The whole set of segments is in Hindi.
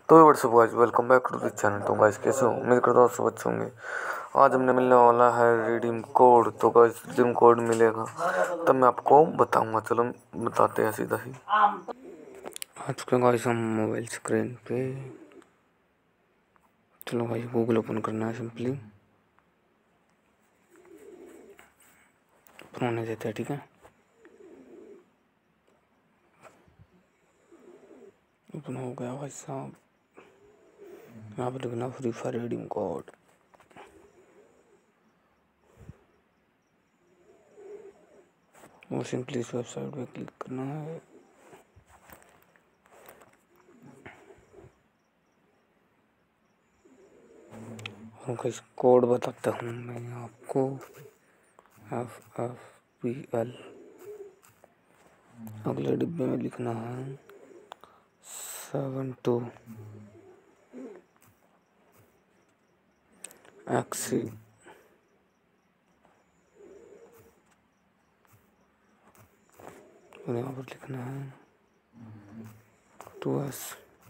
तो what's up guys, welcome back to the channel. तो गाइस कैसे हो? उम्मीद करता हूँ सब अच्छे होंगे। आज हमने मिलने वाला है रिडीम कोड। तो गाइस रिडीम कोड मिलेगा तब मैं आपको बताऊंगा। चलो बताते हैं सीधा ही। आ चुके हैं गाइस हम मोबाइल स्क्रीन पे। चलो गाइस गूगल ओपन करना है। सिंपली ओपन होने देते हैं, ठीक है। ओपन हो गया भाई साहब। यहाँ पर लिखना फ्री फायर रिडीम कोड। और सिंपली इस वेबसाइट पे क्लिक करना है। और इस कोड बताता हूँ मैं आपको। FFPL अगले डिब्बे में लिखना है 72 XC। और यहाँ पर लिखना है 2S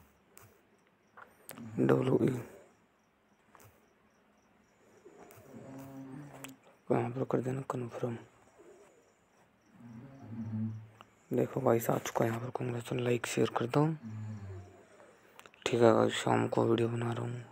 WE। यहाँ पर कर देना कन्फर्म। देखो भाई आ चुका है यहाँ पर। कांग्रेचुलेशन, लाइक शेयर कर दो। ठीक है भाई, शाम को वीडियो बना रहा हूँ।